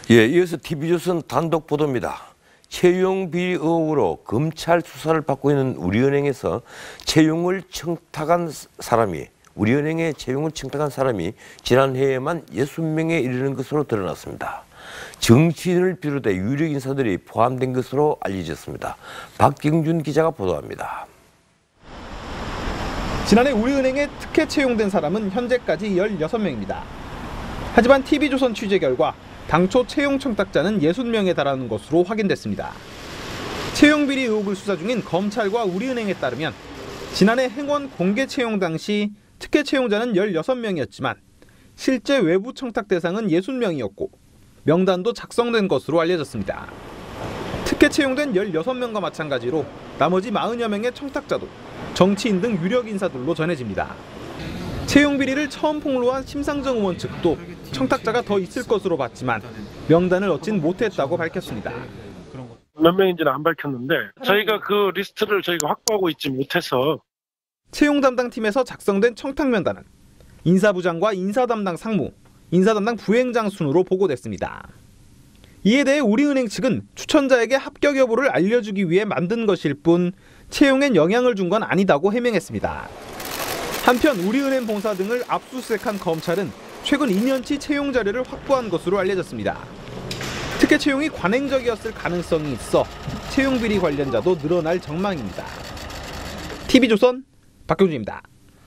예, 이어서 TV조선 단독 보도입니다. 채용 비리 의혹으로 검찰 수사를 받고 있는 우리은행에 채용을 청탁한 사람이 지난해에만 60명에 이르는 것으로 드러났습니다. 정치인을 비롯해 유력 인사들이 포함된 것으로 알려졌습니다. 박경준 기자가 보도합니다. 지난해 우리은행에 특혜 채용된 사람은 현재까지 16명입니다. 하지만 TV조선 취재 결과 당초 채용 청탁자는 60명에 달하는 것으로 확인됐습니다. 채용 비리 의혹을 수사 중인 검찰과 우리은행에 따르면 지난해 행원 공개 채용 당시 특혜 채용자는 16명이었지만 실제 외부 청탁 대상은 60명이었고 명단도 작성된 것으로 알려졌습니다. 특혜 채용된 16명과 마찬가지로 나머지 40여 명의 청탁자도 정치인 등 유력 인사들로 전해집니다. 채용 비리를 처음 폭로한 심상정 의원 측도 청탁자가 더 있을 것으로 봤지만 명단을 얻진 못했다고 밝혔습니다. 몇 명인지는 안 밝혔는데 저희가 그 리스트를 확보하고 있지 못해서. 채용 담당팀에서 작성된 청탁 명단은 인사부장과 인사담당 상무, 인사담당 부행장 순으로 보고됐습니다. 이에 대해 우리은행 측은 추천자에게 합격 여부를 알려주기 위해 만든 것일 뿐 채용엔 영향을 준 건 아니다고 해명했습니다. 한편 우리은행 본사 등을 압수수색한 검찰은 최근 2년치 채용 자료를 확보한 것으로 알려졌습니다. 특혜 채용이 관행적이었을 가능성이 있어 채용 비리 관련자도 늘어날 전망입니다. TV조선 박경준입니다.